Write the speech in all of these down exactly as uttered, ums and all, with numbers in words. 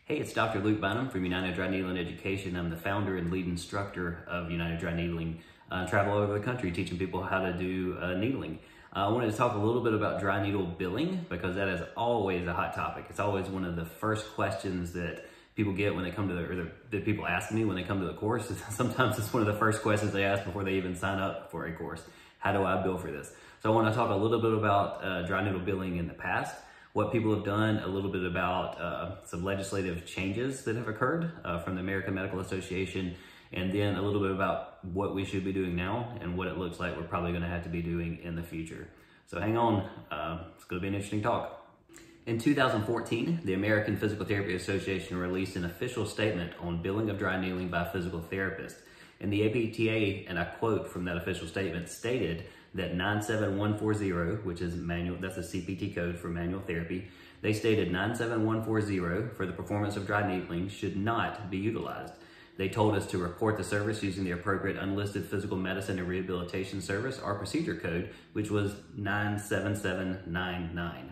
Hey, it's Doctor Luke Bynum from United Dry Needling Education. I'm the founder and lead instructor of United Dry Needling. Uh, travel all over the country teaching people how to do uh, needling. Uh, I wanted to talk a little bit about dry needle billing because that is always a hot topic. It's always one of the first questions that people get when they come to the, or the, that people ask me when they come to the course. Sometimes it's one of the first questions they ask before they even sign up for a course. How do I bill for this? So I want to talk a little bit about uh, dry needle billing in the past, what people have done, a little bit about uh, some legislative changes that have occurred uh, from the American Medical Association, and then a little bit about what we should be doing now and what it looks like we're probably going to have to be doing in the future. So hang on, uh, it's going to be an interesting talk. In two thousand fourteen, the American Physical Therapy Association released an official statement on billing of dry needling by physical therapists. And the A P T A, and I quote from that official statement, stated that nine seven one four zero, which is manual, that's a C P T code for manual therapy, they stated nine seven one four zero for the performance of dry needling should not be utilized. They told us to report the service using the appropriate unlisted physical medicine and rehabilitation service or procedure code, which was nine seven seven nine nine.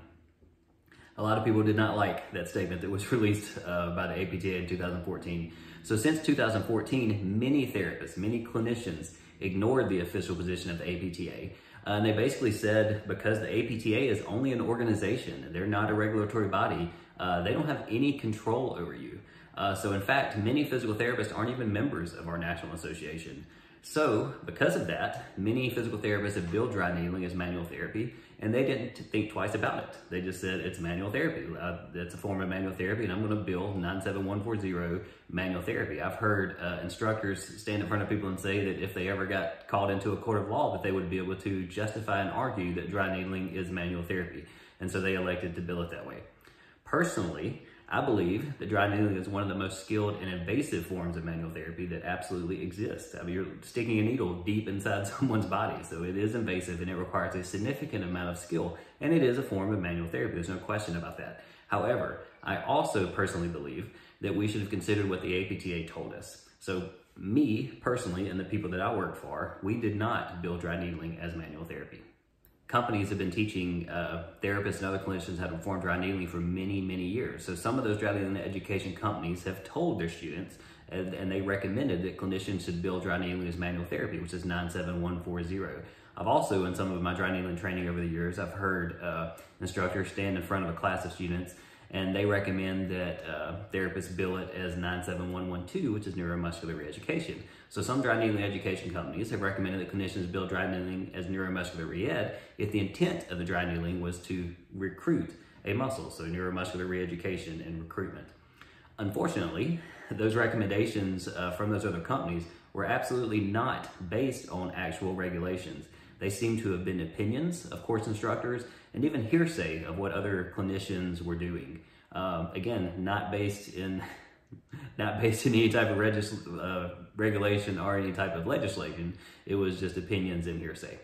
A lot of people did not like that statement that was released uh, by the A P T A in two thousand fourteen. So since two thousand fourteen, many therapists, many clinicians ignored the official position of the A P T A. Uh, and they basically said because the A P T A is only an organization, they're not a regulatory body, uh, they don't have any control over you. Uh, so in fact, many physical therapists aren't even members of our national association. So because of that, many physical therapists have billed dry needling as manual therapy, and they didn't think twice about it. They just said it's manual therapy. Uh, it's a form of manual therapy, and I'm going to bill nine seven one four zero manual therapy. I've heard uh, instructors stand in front of people and say that if they ever got called into a court of law, that they would be able to justify and argue that dry needling is manual therapy, and so they elected to bill it that way. Personally, I believe that dry needling is one of the most skilled and invasive forms of manual therapy that absolutely exists. I mean, you're sticking a needle deep inside someone's body, so it is invasive and it requires a significant amount of skill, and it is a form of manual therapy. There's no question about that. However, I also personally believe that we should have considered what the A P T A told us. So me, personally, and the people that I work for, we did not bill dry needling as manual therapy. Companies have been teaching uh, therapists and other clinicians how to perform dry needling for many, many years. So some of those dry needling education companies have told their students, and, and they recommended that clinicians should bill dry needling as manual therapy, which is nine seven one four zero. I've also, in some of my dry needling training over the years, I've heard uh, instructors stand in front of a class of students, and they recommend that uh, therapists bill it as nine seven one one two, which is neuromuscular reeducation. So some dry needling education companies have recommended that clinicians bill dry needling as neuromuscular re-ed if the intent of the dry needling was to recruit a muscle, so neuromuscular reeducation and recruitment. Unfortunately, those recommendations uh, from those other companies were absolutely not based on actual regulations. They seem to have been opinions of course instructors and even hearsay of what other clinicians were doing. Um, again, not based in not based in any type of regis uh, regulation or any type of legislation. It was just opinions and hearsay.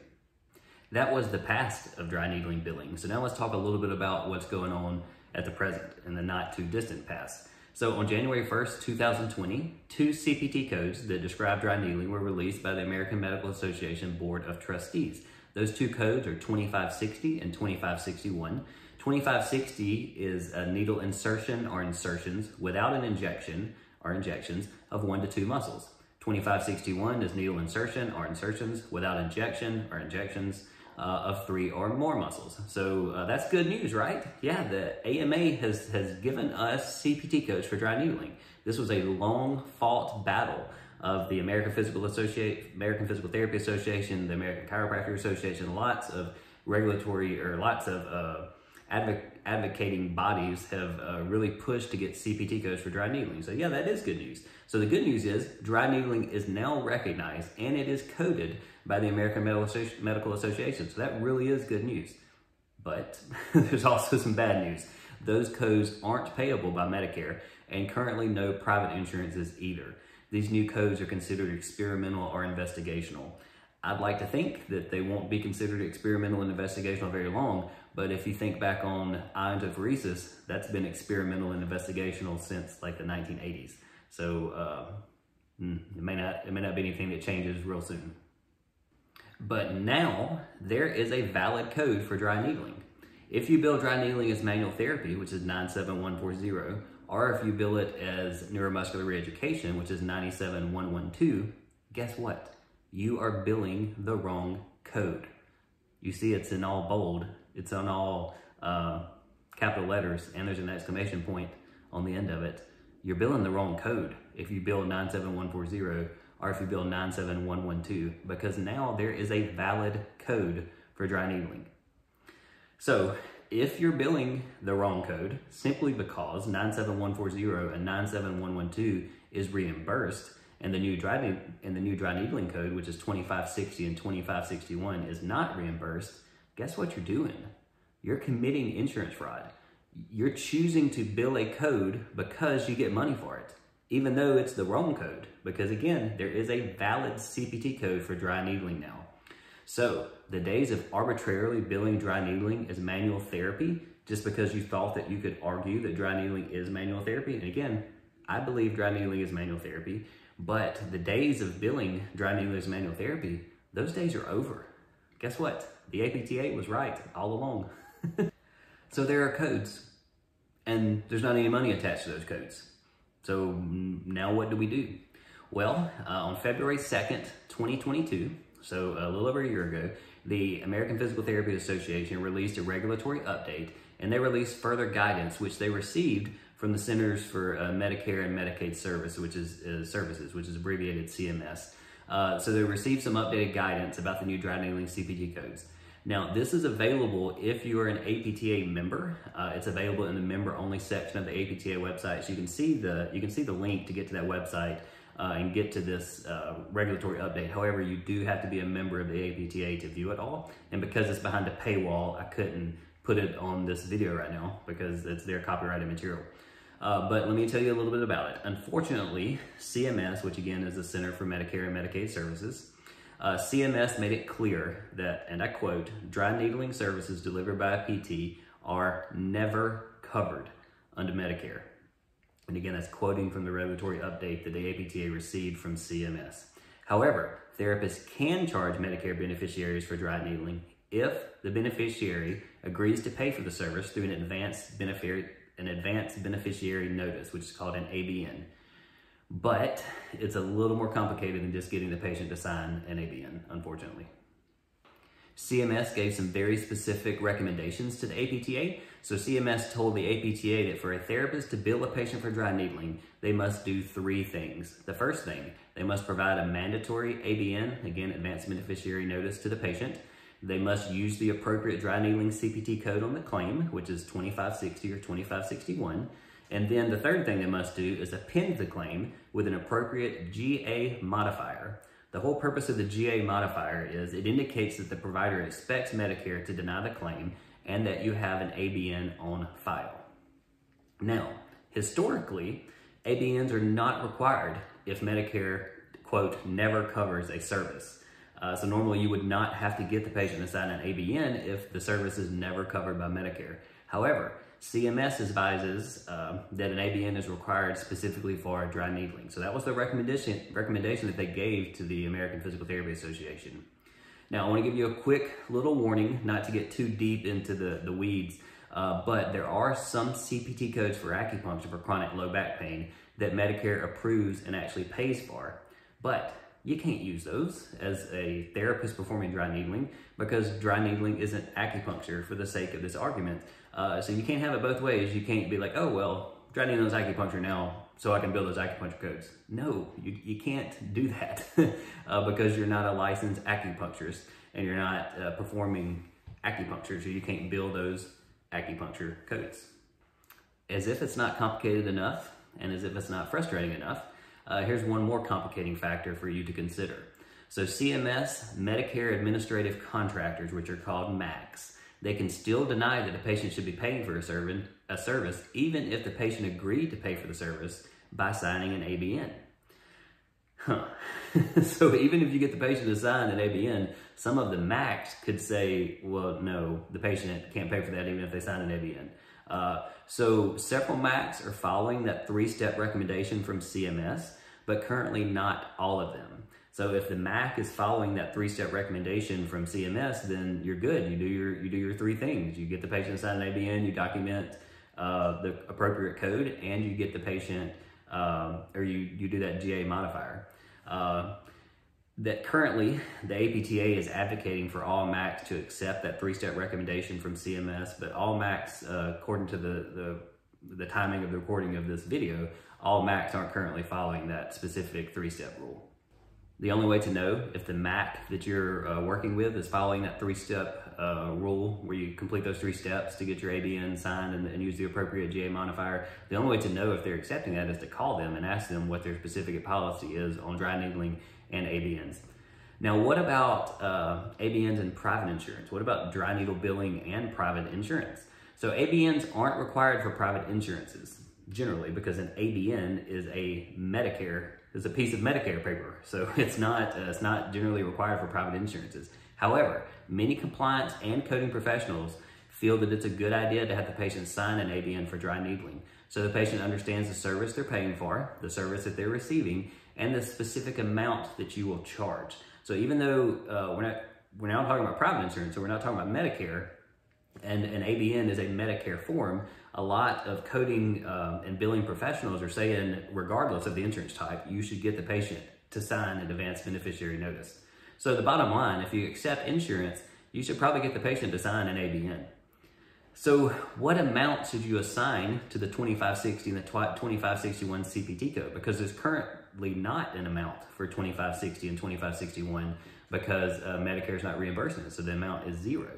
That was the past of dry needling billing. So now let's talk a little bit about what's going on at the present in the not too distant past. So on January first, two thousand twenty, two C P T codes that describe dry needling were released by the American Medical Association Board of Trustees. Those two codes are twenty-five sixty and twenty-five sixty-one. twenty-five sixty is a needle insertion or insertions without an injection or injections of one to two muscles. twenty-five sixty-one is needle insertion or insertions without injection or injections uh, of three or more muscles. So uh, that's good news, right? Yeah, the A M A has, has given us C P T codes for dry needling. This was a long fought battle of the American Physical Association, American Physical Therapy Association, the American Chiropractic Association. Lots of regulatory or lots of uh, advoc advocating bodies have uh, really pushed to get C P T codes for dry needling. So yeah, that is good news. So the good news is dry needling is now recognized and it is coded by the American Medical Association. So that really is good news. But there's also some bad news. Those codes aren't payable by Medicare, and currently no private insurances either. These new codes are considered experimental or investigational. I'd like to think that they won't be considered experimental and investigational very long, but if you think back on iontophoresis, that's been experimental and investigational since like the nineteen eighties. So uh, it may not, it may not be anything that changes real soon. But now there is a valid code for dry needling. If you bill dry needling as manual therapy, which is nine seven one four zero, or if you bill it as neuromuscular reeducation, which is nine seven one one two, guess what? You are billing the wrong code. You see it's in all bold, it's on all uh, capital letters, and there's an exclamation point on the end of it. You're billing the wrong code if you bill nine seven one four zero or if you bill nine seven one one two, because now there is a valid code for dry needling. So if you're billing the wrong code simply because nine seven one four zero and nine seven one one two is reimbursed, and the new dry and the new dry needling code, which is twenty-five sixty and twenty-five sixty-one, is not reimbursed, guess what you're doing? You're committing insurance fraud. You're choosing to bill a code because you get money for it, even though it's the wrong code, because again, there is a valid C P T code for dry needling now. So the days of arbitrarily billing dry needling as manual therapy, just because you thought that you could argue that dry needling is manual therapy, and again, I believe dry needling is manual therapy, but the days of billing dry needling as manual therapy, those days are over. Guess what? The A P T A was right all along. So there are codes, and there's not any money attached to those codes. So now what do we do? Well, uh, on February second, twenty twenty-two, so a little over a year ago, the American Physical Therapy Association released a regulatory update, and they released further guidance, which they received from the Centers for uh, Medicare and Medicaid Service, which is uh, Services, which is abbreviated C M S. Uh, so they received some updated guidance about the new dry needling C P T codes. Now, this is available if you are an A P T A member. Uh, it's available in the member-only section of the A P T A website. So you can see the you can see the link to get to that website uh, and get to this uh, regulatory update. However, you do have to be a member of the A P T A to view it all. And because it's behind a paywall, I couldn't put it on this video right now because it's their copyrighted material. Uh, but let me tell you a little bit about it. Unfortunately, C M S, which again is the Center for Medicare and Medicaid Services, Uh, C M S made it clear that, and I quote, dry needling services delivered by a P T are never covered under Medicare. And again, that's quoting from the regulatory update that the A P T A received from C M S. However, therapists can charge Medicare beneficiaries for dry needling if the beneficiary agrees to pay for the service through an advanced beneficiary, an advanced beneficiary notice, which is called an A B N. But it's a little more complicated than just getting the patient to sign an A B N, unfortunately. C M S gave some very specific recommendations to the A P T A. So C M S told the A P T A that for a therapist to bill a patient for dry needling, they must do three things. The first thing, they must provide a mandatory A B N, again, advanced beneficiary notice, to the patient. They must use the appropriate dry needling C P T code on the claim, which is twenty-five sixty or twenty-five sixty-one. And then the third thing they must do is append the claim with an appropriate G A modifier. The whole purpose of the G A modifier is it indicates that the provider expects Medicare to deny the claim and that you have an A B N on file. Now, historically, A B Ns are not required if Medicare, quote, never covers a service. Uh, so normally you would not have to get the patient to sign an A B N if the service is never covered by Medicare. However, C M S advises uh, that an A B N is required specifically for dry needling. So that was the recommendation, recommendation that they gave to the American Physical Therapy Association. Now, I want to give you a quick little warning, not to get too deep into the, the weeds, uh, but there are some C P T codes for acupuncture for chronic low back pain that Medicare approves and actually pays for. But you can't use those as a therapist performing dry needling because dry needling isn't acupuncture for the sake of this argument. Uh, so you can't have it both ways. You can't be like, oh, well, dry needling is acupuncture now, so I can build those acupuncture codes. No, you, you can't do that uh, because you're not a licensed acupuncturist and you're not uh, performing acupuncture, so you can't build those acupuncture codes. As if it's not complicated enough and as if it's not frustrating enough, Uh, here's one more complicating factor for you to consider. So C M S, Medicare Administrative Contractors, which are called M A Cs, they can still deny that the patient should be paying for a, serv- a service even if the patient agreed to pay for the service by signing an A B N. Huh. So even if you get the patient to sign an A B N, some of the M A Cs could say, well, no, the patient can't pay for that even if they sign an A B N. Uh, so several M A Cs are following that three-step recommendation from C M S, but currently not all of them. So if the M A C is following that three-step recommendation from C M S, then you're good. You do your you do your three things. You get the patient to sign an A B N, you document uh, the appropriate code, and you get the patient, um, or you, you do that G A modifier. Uh, that currently the A P T A is advocating for all M A Cs to accept that three-step recommendation from C M S, but all M A Cs, uh, according to the, the, the timing of the recording of this video, all M A Cs aren't currently following that specific three-step rule. The only way to know if the M A C that you're uh, working with is following that three-step uh, rule where you complete those three steps to get your A B N signed and, and use the appropriate G A modifier, the only way to know if they're accepting that is to call them and ask them what their specific policy is on dry needling and A B Ns. Now, what about uh, A B Ns and private insurance? What about dry needle billing and private insurance? So A B Ns aren't required for private insurances generally because an A B N is a Medicare It's a piece of Medicare paper, so it's not uh, it's not generally required for private insurances. However, many compliance and coding professionals feel that it's a good idea to have the patient sign an A B N for dry needling, so the patient understands the service they're paying for, the service that they're receiving, and the specific amount that you will charge. So even though uh, we're not we're not talking about private insurance, so we're not talking about Medicare, and an A B N is a Medicare form, a lot of coding um, and billing professionals are saying, regardless of the insurance type, you should get the patient to sign an advance beneficiary notice. So the bottom line, if you accept insurance, you should probably get the patient to sign an A B N. So what amount should you assign to the twenty-five sixty and the twenty-five sixty-one C P T code? Because there's currently not an amount for twenty-five sixty and twenty-five sixty-one because uh, Medicare is not reimbursing it, so the amount is zero.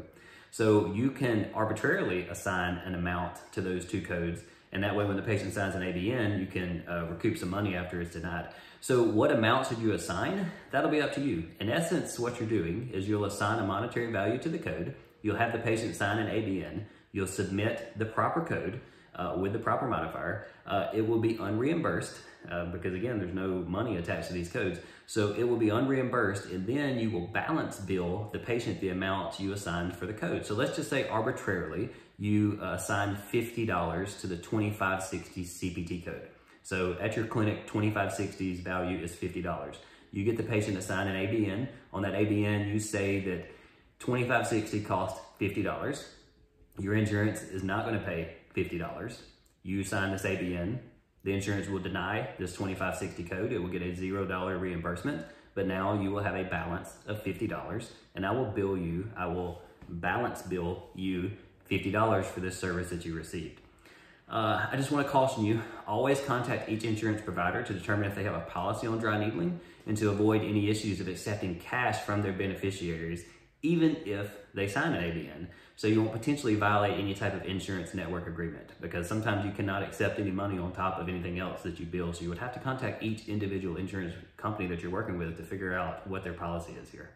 So you can arbitrarily assign an amount to those two codes, and that way when the patient signs an A B N, you can uh, recoup some money after it's denied. So what amount should you assign? That'll be up to you. In essence, what you're doing is you'll assign a monetary value to the code, you'll have the patient sign an A B N, you'll submit the proper code uh, with the proper modifier. Uh, it will be unreimbursed uh, because again, there's no money attached to these codes. So it will be unreimbursed, and then you will balance bill the patient the amount you assigned for the code. So let's just say arbitrarily, you uh, assign fifty dollars to the twenty-five sixty C P T code. So at your clinic, twenty-five sixty's value is fifty dollars. You get the patient to sign an A B N. On that A B N, you say that twenty-five sixty costs fifty dollars. Your insurance is not gonna pay fifty dollars. You sign this A B N. The insurance will deny this twenty-five sixty code. It will get a zero dollar reimbursement, but now you will have a balance of fifty dollars, and I will bill you, I will balance bill you fifty dollars for this service that you received. Uh, I just want to caution you, always contact each insurance provider to determine if they have a policy on dry needling and to avoid any issues of accepting cash from their beneficiaries, even if they sign an A B N. So you won't potentially violate any type of insurance network agreement, because sometimes you cannot accept any money on top of anything else that you bill. So you would have to contact each individual insurance company that you're working with to figure out what their policy is here.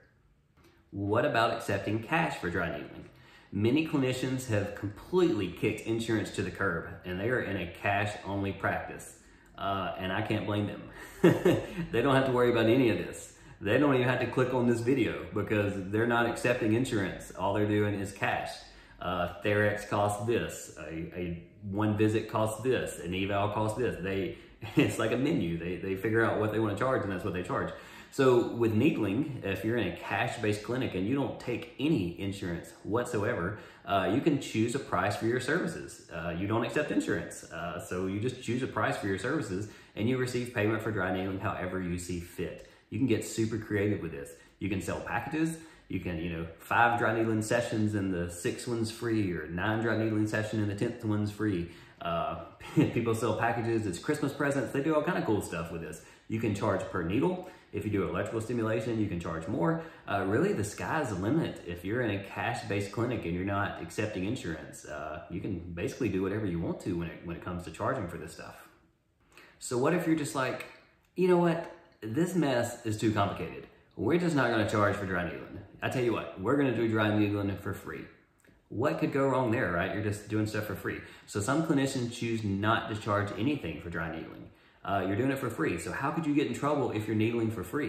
What about accepting cash for dry needling? Many clinicians have completely kicked insurance to the curb, and they are in a cash-only practice, uh, and I can't blame them. They don't have to worry about any of this. They don't even have to click on this video because they're not accepting insurance. All they're doing is cash. Uh, Therex costs this, a, a one visit costs this, an eval costs this. They, it's like a menu. They, they figure out what they want to charge, and that's what they charge. So with needling, if you're in a cash-based clinic and you don't take any insurance whatsoever, uh, you can choose a price for your services. Uh, you don't accept insurance, uh, so you just choose a price for your services and you receive payment for dry needling however you see fit. You can get super creative with this. You can sell packages. You can, you know, five dry needling sessions and the sixth one's free, or nine dry needling session and the tenth one's free. Uh, people sell packages as Christmas presents. They do all kind of cool stuff with this. You can charge per needle. If you do electrical stimulation, you can charge more. Uh, really, the sky's the limit. If you're in a cash-based clinic and you're not accepting insurance, uh, you can basically do whatever you want to when it, when it comes to charging for this stuff. So what if you're just like, you know what? This mess is too complicated. We're just not gonna charge for dry needling. I tell you what, we're gonna do dry needling for free. What could go wrong there, right? You're just doing stuff for free. So some clinicians choose not to charge anything for dry needling. Uh, you're doing it for free. So how could you get in trouble if you're needling for free?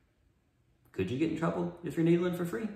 Could you get in trouble if you're needling for free?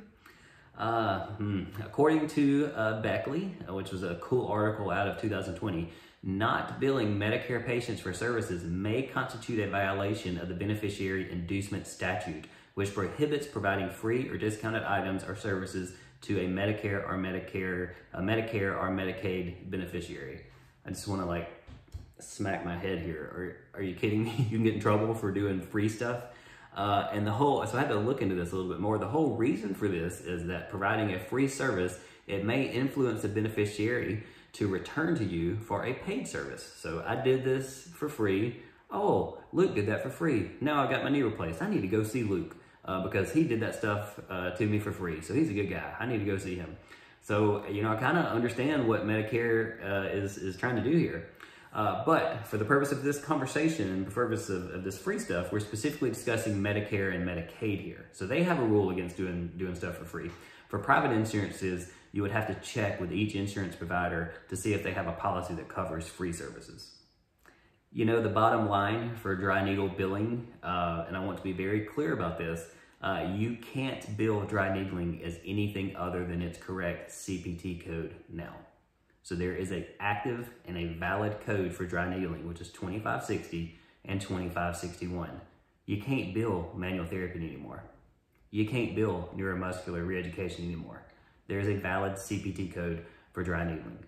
Uh, hmm. According to uh, Beckley, which was a cool article out of two thousand twenty, not billing Medicare patients for services may constitute a violation of the beneficiary inducement statute, which prohibits providing free or discounted items or services to a Medicare or Medicare, a Medicare or Medicaid beneficiary. I just want to like smack my head here. Are, are you kidding me? You can get in trouble for doing free stuff. Uh, and the whole, so I had to look into this a little bit more. The whole reason for this is that providing a free service, it may influence the beneficiary to return to you for a paid service. So I did this for free. Oh, Luke did that for free. Now I got my knee replaced. I need to go see Luke uh, because he did that stuff uh, to me for free. So he's a good guy. I need to go see him. So, you know, I kind of understand what Medicare uh, is, is trying to do here. Uh, but for the purpose of this conversation and the purpose of, of this free stuff, we're specifically discussing Medicare and Medicaid here. So they have a rule against doing, doing stuff for free. For private insurances, you would have to check with each insurance provider to see if they have a policy that covers free services. You know, the bottom line for dry needle billing, uh, and I want to be very clear about this, uh, you can't bill dry needling as anything other than its correct C P T code now. So there is an active and a valid code for dry needling, which is twenty-five sixty and twenty-five sixty-one. You can't bill manual therapy anymore. You can't bill neuromuscular reeducation anymore. There is a valid C P T code for dry needling.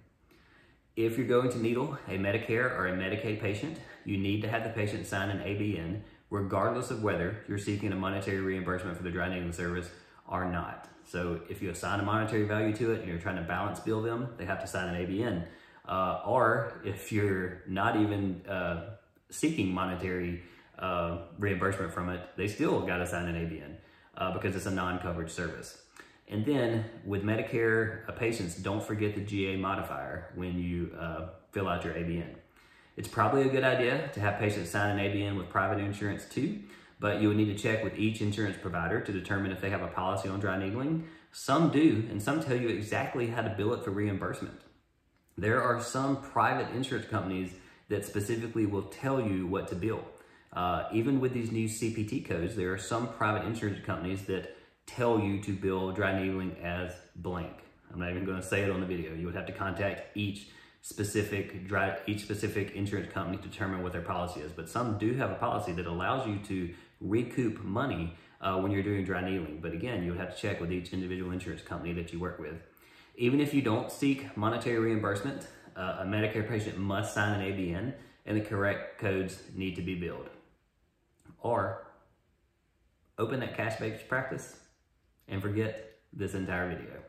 If you're going to needle a Medicare or a Medicaid patient, you need to have the patient sign an A B N, regardless of whether you're seeking a monetary reimbursement for the dry needling service or not. So if you assign a monetary value to it and you're trying to balance bill them, they have to sign an A B N. Uh, or if you're not even uh, seeking monetary uh, reimbursement from it, they still got to sign an A B N uh, because it's a non-coverage service. And then with Medicare uh, patients, don't forget the G A modifier when you uh, fill out your A B N. It's probably a good idea to have patients sign an A B N with private insurance too, but you would need to check with each insurance provider to determine if they have a policy on dry needling. Some do, and some tell you exactly how to bill it for reimbursement. There are some private insurance companies that specifically will tell you what to bill. Uh, even with these new C P T codes, there are some private insurance companies that tell you to bill dry needling as blank. I'm not even going to say it on the video. You would have to contact each specific dry, each specific insurance company to determine what their policy is. But some do have a policy that allows you to recoup money uh, when you're doing dry needling. But again, you would have to check with each individual insurance company that you work with. Even if you don't seek monetary reimbursement, uh, a Medicare patient must sign an A B N and the correct codes need to be billed. Or open that cash-based practice and forget this entire video.